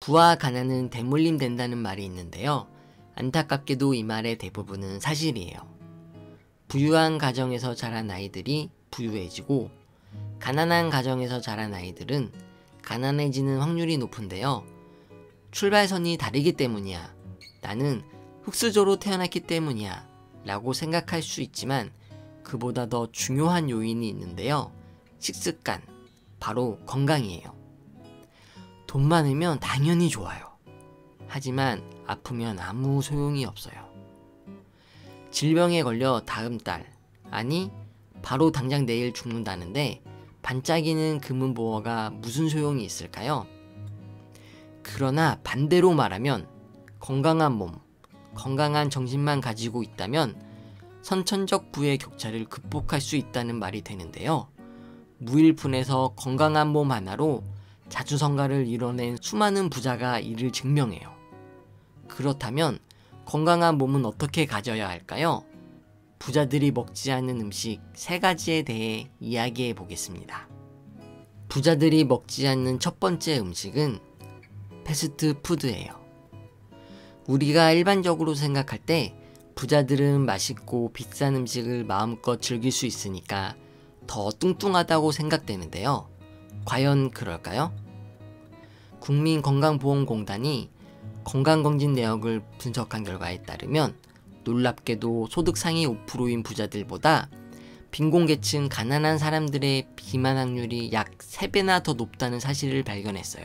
부와 가난은 대물림 된다는 말이 있는데요. 안타깝게도 이 말의 대부분은 사실이에요. 부유한 가정에서 자란 아이들이 부유해지고 가난한 가정에서 자란 아이들은 가난해지는 확률이 높은데요. 출발선이 다르기 때문이야. 나는 흙수저로 태어났기 때문이야. 라고 생각할 수 있지만 그보다 더 중요한 요인이 있는데요. 식습관, 바로 건강이에요. 돈 많으면 당연히 좋아요. 하지만 아프면 아무 소용이 없어요. 질병에 걸려 다음 달, 아니 바로 당장 내일 죽는다는데 반짝이는 금은보화가 무슨 소용이 있을까요? 그러나 반대로 말하면 건강한 몸, 건강한 정신만 가지고 있다면 선천적 부의 격차를 극복할 수 있다는 말이 되는데요. 무일푼에서 건강한 몸 하나로 자주성가를 이뤄낸 수많은 부자가 이를 증명해요. 그렇다면 건강한 몸은 어떻게 가져야 할까요? 부자들이 먹지 않는 음식 3가지에 대해 이야기해 보겠습니다. 부자들이 먹지 않는 첫 번째 음식은 패스트푸드예요. 우리가 일반적으로 생각할 때 부자들은 맛있고 비싼 음식을 마음껏 즐길 수 있으니까 더 뚱뚱하다고 생각되는데요. 과연 그럴까요? 국민건강보험공단이 건강검진 내역을 분석한 결과에 따르면 놀랍게도 소득 상위 5%인 부자들보다 빈곤계층 가난한 사람들의 비만 확률이 약 3배나 더 높다는 사실을 발견했어요.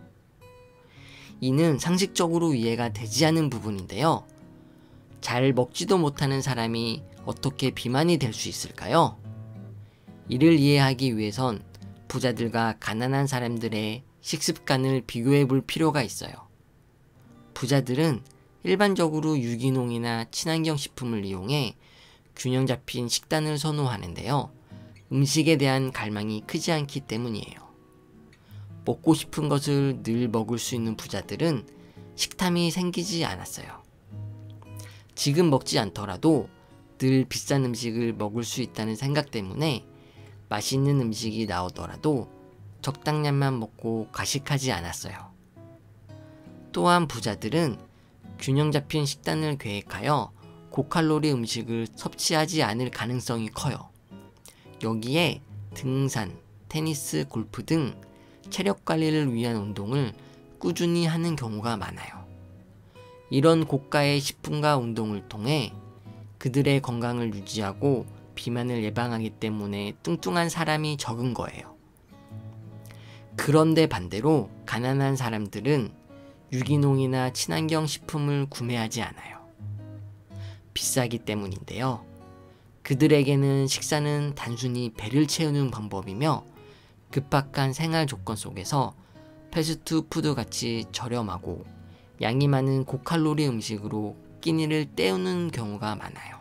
이는 상식적으로 이해가 되지 않는 부분인데요. 잘 먹지도 못하는 사람이 어떻게 비만이 될 수 있을까요? 이를 이해하기 위해선 부자들과 가난한 사람들의 식습관을 비교해 볼 필요가 있어요. 부자들은 일반적으로 유기농이나 친환경 식품을 이용해 균형 잡힌 식단을 선호하는데요. 음식에 대한 갈망이 크지 않기 때문이에요. 먹고 싶은 것을 늘 먹을 수 있는 부자들은 식탐이 생기지 않았어요. 지금 먹지 않더라도 늘 비싼 음식을 먹을 수 있다는 생각 때문에 맛있는 음식이 나오더라도 적당량만 먹고 과식하지 않았어요. 또한 부자들은 균형 잡힌 식단을 계획하여 고칼로리 음식을 섭취하지 않을 가능성이 커요. 여기에 등산, 테니스, 골프 등 체력 관리를 위한 운동을 꾸준히 하는 경우가 많아요. 이런 고가의 식품과 운동을 통해 그들의 건강을 유지하고 비만을 예방하기 때문에 뚱뚱한 사람이 적은 거예요. 그런데 반대로 가난한 사람들은 유기농이나 친환경 식품을 구매하지 않아요. 비싸기 때문인데요. 그들에게는 식사는 단순히 배를 채우는 방법이며 급박한 생활 조건 속에서 패스트푸드 같이 저렴하고 양이 많은 고칼로리 음식으로 끼니를 때우는 경우가 많아요.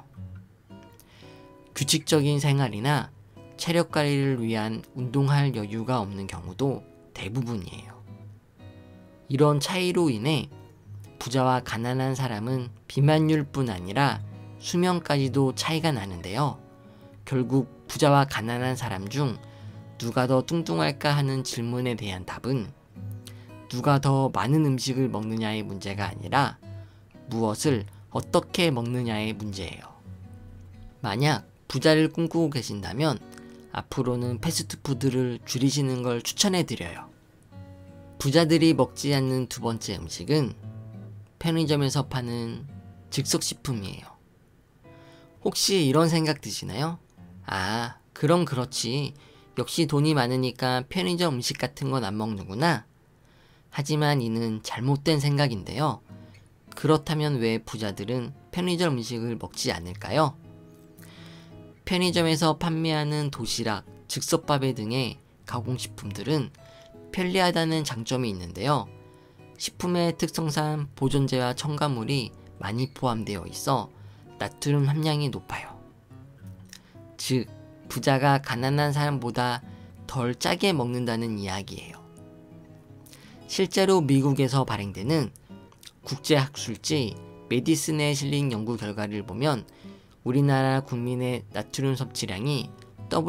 규칙적인 생활이나 체력 관리를 위한 운동할 여유가 없는 경우도 대부분이에요. 이런 차이로 인해 부자와 가난한 사람은 비만율뿐 아니라 수명까지도 차이가 나는데요. 결국 부자와 가난한 사람 중 누가 더 뚱뚱할까 하는 질문에 대한 답은 누가 더 많은 음식을 먹느냐의 문제가 아니라 무엇을 어떻게 먹느냐의 문제예요. 만약 부자를 꿈꾸고 계신다면 앞으로는 패스트푸드를 줄이시는 걸 추천해드려요. 부자들이 먹지 않는 두 번째 음식은 편의점에서 파는 즉석식품이에요. 혹시 이런 생각 드시나요? 아, 그럼 그렇지. 역시 돈이 많으니까 편의점 음식 같은 건 안 먹는구나. 하지만 이는 잘못된 생각인데요. 그렇다면 왜 부자들은 편의점 음식을 먹지 않을까요? 편의점에서 판매하는 도시락, 즉석밥에 등의 가공식품들은 편리하다는 장점이 있는데요. 식품의 특성상 보존제와 첨가물이 많이 포함되어 있어 나트륨 함량이 높아요. 즉, 부자가 가난한 사람보다 덜 짜게 먹는다는 이야기예요. 실제로 미국에서 발행되는 국제학술지 메디슨에 실린 연구 결과를 보면 우리나라 국민의 나트륨 섭취량이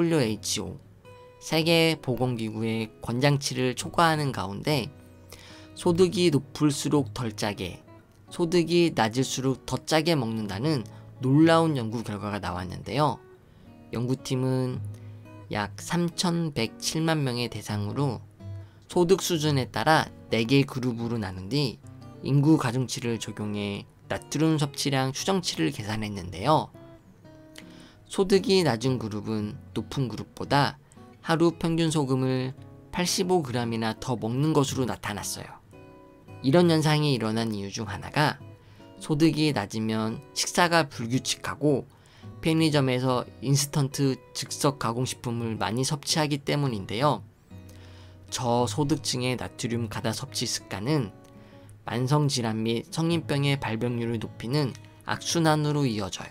WHO 세계보건기구의 권장치를 초과하는 가운데 소득이 높을수록 덜 짜게, 소득이 낮을수록 더 짜게 먹는다는 놀라운 연구 결과가 나왔는데요. 연구팀은 약 3,107만 명의 대상으로 소득 수준에 따라 4개 그룹으로 나눈 뒤 인구 가중치를 적용해 나트륨 섭취량 추정치를 계산했는데요. 소득이 낮은 그룹은 높은 그룹보다 하루 평균 소금을 85g이나 더 먹는 것으로 나타났어요. 이런 현상이 일어난 이유 중 하나가 소득이 낮으면 식사가 불규칙하고 편의점에서 인스턴트 즉석 가공식품을 많이 섭취하기 때문인데요. 저소득층의 나트륨 가다 섭취 습관은 만성질환 및 성인병의 발병률을 높이는 악순환으로 이어져요.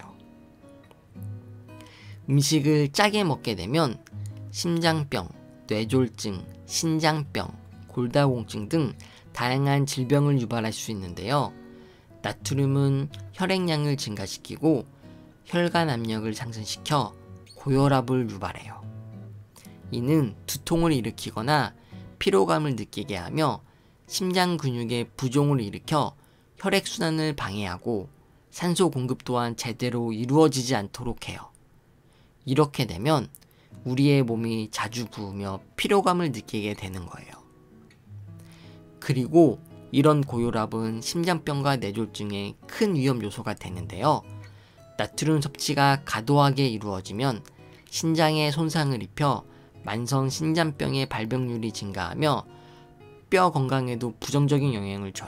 음식을 짜게 먹게 되면 심장병, 뇌졸중, 신장병, 골다공증 등 다양한 질병을 유발할 수 있는데요. 나트륨은 혈액량을 증가시키고 혈관 압력을 상승시켜 고혈압을 유발해요. 이는 두통을 일으키거나 피로감을 느끼게 하며 심장 근육의 부종을 일으켜 혈액순환을 방해하고 산소 공급 또한 제대로 이루어지지 않도록 해요. 이렇게 되면 우리의 몸이 자주 부으며 피로감을 느끼게 되는 거예요. 그리고 이런 고혈압은 심장병과 뇌졸중의 큰 위험 요소가 되는데요. 나트륨 섭취가 과도하게 이루어지면 신장에 손상을 입혀 만성 신장병의 발병률이 증가하며 뼈 건강에도 부정적인 영향을 줘요.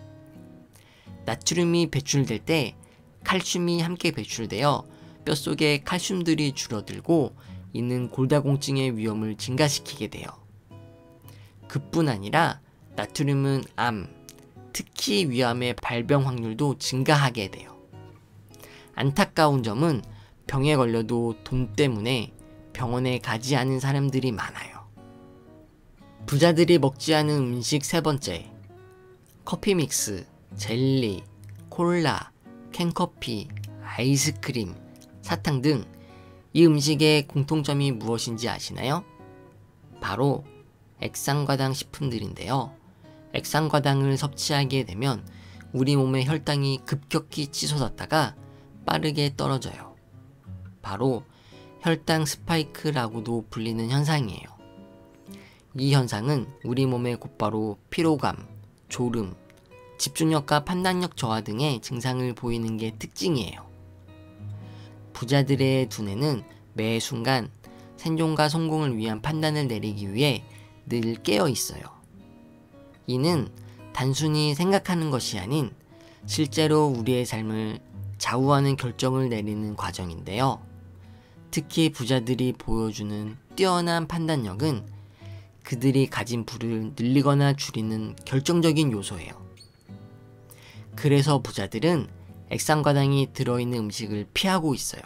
나트륨이 배출될 때 칼슘이 함께 배출되어 뼛속의 칼슘들이 줄어들고 이는 골다공증의 위험을 증가시키게 돼요. 그뿐 아니라 나트륨은 암, 특히 위암의 발병 확률도 증가하게 돼요. 안타까운 점은 병에 걸려도 돈 때문에 병원에 가지 않은 사람들이 많아요. 부자들이 먹지 않은 음식 세 번째, 커피 믹스, 젤리, 콜라, 캔커피, 아이스크림, 사탕 등 이 음식의 공통점이 무엇인지 아시나요? 바로 액상과당 식품들인데요. 액상과당을 섭취하게 되면 우리 몸의 혈당이 급격히 치솟았다가 빠르게 떨어져요. 바로 혈당 스파이크라고도 불리는 현상이에요. 이 현상은 우리 몸에 곧바로 피로감, 졸음, 집중력과 판단력 저하 등의 증상을 보이는 게 특징이에요. 부자들의 두뇌는 매 순간 생존과 성공을 위한 판단을 내리기 위해 늘 깨어 있어요. 이는 단순히 생각하는 것이 아닌 실제로 우리의 삶을 좌우하는 결정을 내리는 과정인데요. 특히 부자들이 보여주는 뛰어난 판단력은 그들이 가진 부를 늘리거나 줄이는 결정적인 요소예요. 그래서 부자들은 액상과당이 들어있는 음식을 피하고 있어요.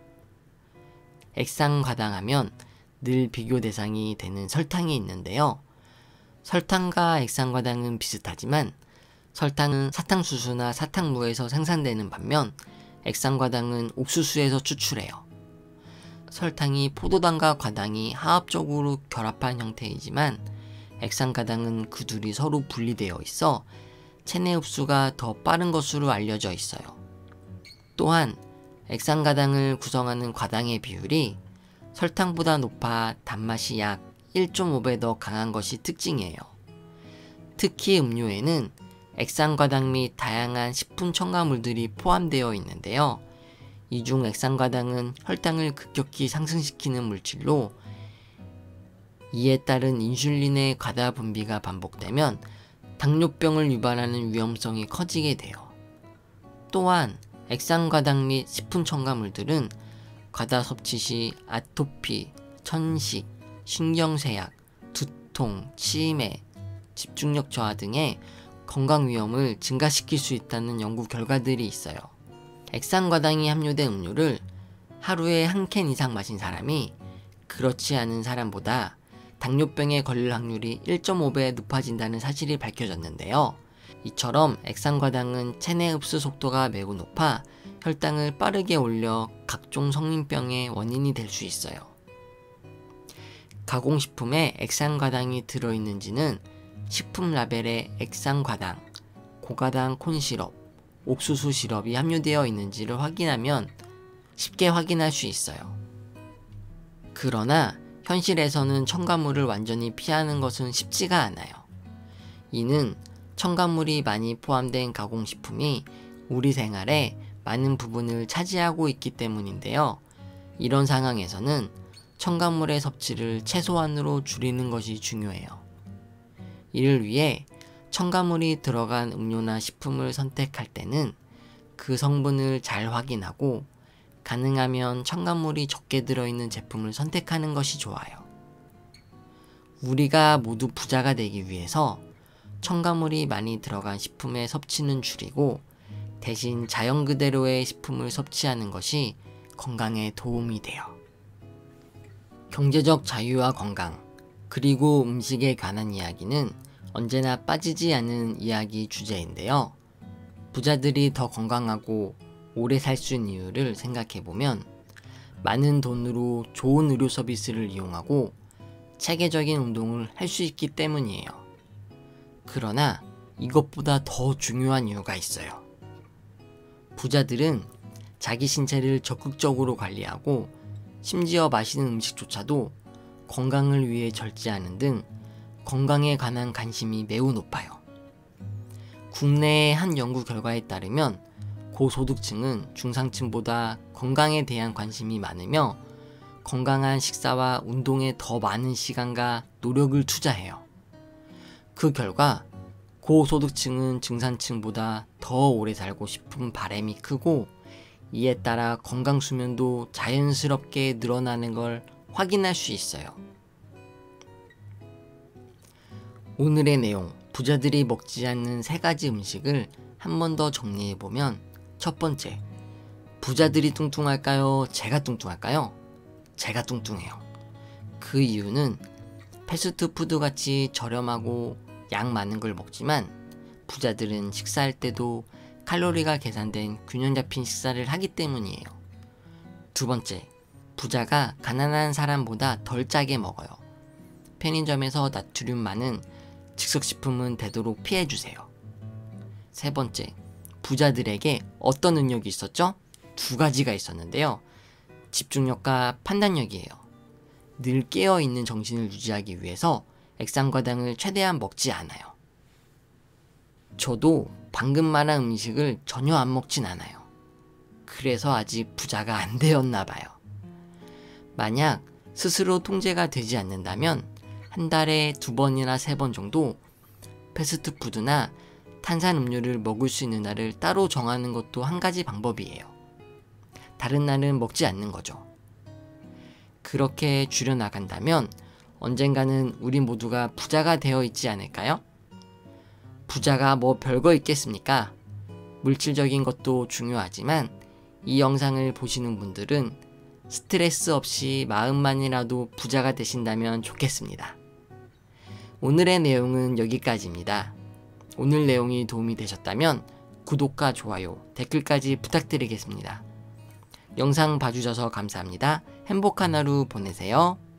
액상과당 하면 늘 비교 대상이 되는 설탕이 있는데요. 설탕과 액상과당은 비슷하지만 설탕은 사탕수수나 사탕무에서 생산되는 반면 액상과당은 옥수수에서 추출해요. 설탕이 포도당과 과당이 화합적으로 결합한 형태이지만 액상과당은 그 둘이 서로 분리되어 있어 체내 흡수가 더 빠른 것으로 알려져 있어요. 또한 액상과당을 구성하는 과당의 비율이 설탕보다 높아 단맛이 약 1.5배 더 강한 것이 특징이에요. 특히 음료에는 액상과당 및 다양한 식품 첨가물들이 포함되어 있는데요. 이 중 액상과당은 혈당을 급격히 상승시키는 물질로 이에 따른 인슐린의 과다 분비가 반복되면 당뇨병을 유발하는 위험성이 커지게 돼요. 또한 액상과당 및 식품 첨가물들은 과다 섭취 시 아토피, 천식, 신경쇠약, 두통, 치매, 집중력 저하 등의 건강 위험을 증가시킬 수 있다는 연구 결과들이 있어요. 액상과당이 함유된 음료를 하루에 한 캔 이상 마신 사람이 그렇지 않은 사람보다 당뇨병에 걸릴 확률이 1.5배 높아진다는 사실이 밝혀졌는데요. 이처럼 액상과당은 체내 흡수 속도가 매우 높아 혈당을 빠르게 올려 각종 성인병의 원인이 될 수 있어요. 가공식품에 액상과당이 들어있는지는 식품 라벨에 액상과당, 고가당 콘시럽, 옥수수 시럽이 함유되어 있는지를 확인하면 쉽게 확인할 수 있어요. 그러나 현실에서는 첨가물을 완전히 피하는 것은 쉽지가 않아요. 이는 첨가물이 많이 포함된 가공식품이 우리 생활에 많은 부분을 차지하고 있기 때문인데요. 이런 상황에서는 첨가물의 섭취를 최소한으로 줄이는 것이 중요해요. 이를 위해 첨가물이 들어간 음료나 식품을 선택할 때는 그 성분을 잘 확인하고 가능하면 첨가물이 적게 들어있는 제품을 선택하는 것이 좋아요. 우리가 모두 부자가 되기 위해서 첨가물이 많이 들어간 식품의 섭취는 줄이고 대신 자연 그대로의 식품을 섭취하는 것이 건강에 도움이 돼요. 경제적 자유와 건강, 그리고 음식에 관한 이야기는 언제나 빠지지 않은 이야기 주제인데요. 부자들이 더 건강하고 오래 살 수 있는 이유를 생각해보면 많은 돈으로 좋은 의료 서비스를 이용하고 체계적인 운동을 할 수 있기 때문이에요. 그러나 이것보다 더 중요한 이유가 있어요. 부자들은 자기 신체를 적극적으로 관리하고 심지어 마시는 음식조차도 건강을 위해 절제하는 등 건강에 관한 관심이 매우 높아요. 국내의 한 연구 결과에 따르면 고소득층은 중상층보다 건강에 대한 관심이 많으며 건강한 식사와 운동에 더 많은 시간과 노력을 투자해요. 그 결과 고소득층은 중산층보다 더 오래 살고 싶은 바람이 크고 이에 따라 건강 수면도 자연스럽게 늘어나는 걸 확인할 수 있어요. 오늘의 내용, 부자들이 먹지 않는 3가지 음식을 한 번 더 정리해보면 첫 번째, 부자들이 뚱뚱할까요? 제가 뚱뚱할까요? 제가 뚱뚱해요. 그 이유는 패스트푸드 같이 저렴하고 양 많은 걸 먹지만 부자들은 식사할 때도 칼로리가 계산된 균형 잡힌 식사를 하기 때문이에요. 두 번째, 부자가 가난한 사람보다 덜 짜게 먹어요. 편의점에서 나트륨 많은 즉석식품은 되도록 피해주세요. 세 번째, 부자들에게 어떤 능력이 있었죠? 2가지가 있었는데요. 집중력과 판단력이에요. 늘 깨어있는 정신을 유지하기 위해서 액상과당을 최대한 먹지 않아요. 저도 방금 말한 음식을 전혀 안 먹진 않아요. 그래서 아직 부자가 안 되었나 봐요. 만약 스스로 통제가 되지 않는다면 한 달에 2번이나 3번 정도 패스트푸드나 탄산음료를 먹을 수 있는 날을 따로 정하는 것도 한 가지 방법이에요. 다른 날은 먹지 않는 거죠. 그렇게 줄여나간다면 언젠가는 우리 모두가 부자가 되어 있지 않을까요? 부자가 뭐 별거 있겠습니까? 물질적인 것도 중요하지만 이 영상을 보시는 분들은 스트레스 없이 마음만이라도 부자가 되신다면 좋겠습니다. 오늘의 내용은 여기까지입니다. 오늘 내용이 도움이 되셨다면 구독과 좋아요, 댓글까지 부탁드리겠습니다. 영상 봐주셔서 감사합니다. 행복한 하루 보내세요.